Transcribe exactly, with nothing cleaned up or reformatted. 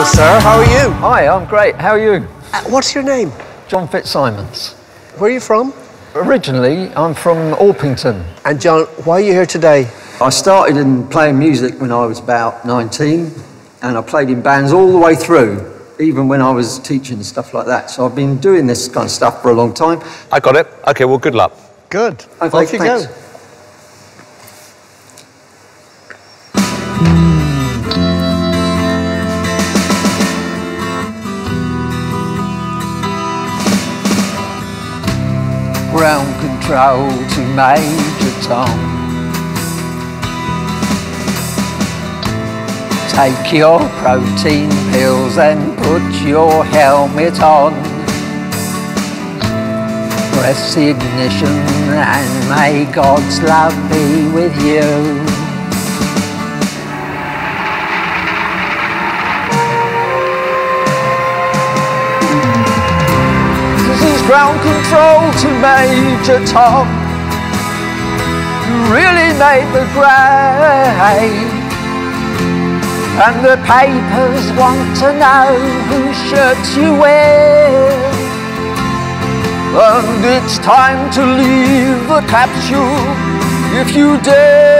Hello, sir. How are you? Hi, I'm great. How are you? Uh, what's your name? John Fitzsimons. Where are you from? Originally, I'm from Orpington. And John, why are you here today? I started in playing music when I was about nineteen, and I played in bands all the way through, even when I was teaching and stuff like that. So I've been doing this kind of stuff for a long time. I got it. Okay, well, good luck. Good. Okay, Off you thanks. go. Ground control to Major Tom. Take your protein pills and put your helmet on. Press ignition and may God's love be with you. Ground control to Major Tom. You really made the grade, and the papers want to know whose shirts you wear. And it's time to leave the capsule if you dare.